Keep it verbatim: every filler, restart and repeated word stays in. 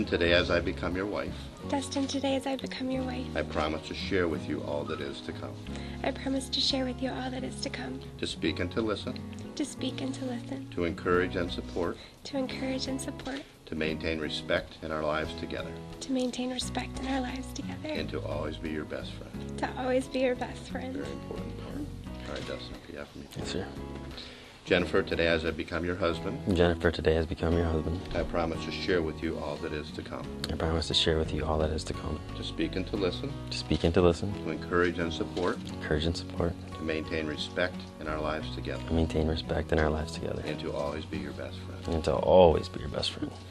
Destined today as I become your wife, Destined today as I become your wife, I promise to share with you all that is to come. I promise to share with you all that is to come, To speak and to listen, to speak and to listen, to encourage and support, to encourage and support, to maintain respect in our lives together, to maintain respect in our lives together, and to always be your best friend. to always be your best friend. Very important part. All right, Dustin, repeat after me. Yes, sir. Jennifer, today as I become your husband, Jennifer today has become your husband. I promise to share with you all that is to come. I promise to share with you all that is to come. To speak and to listen, To speak and to listen, to encourage and support, encourage and support, to maintain respect in our lives together, and maintain respect in our lives together, and to always be your best friend. and to always be your best friend.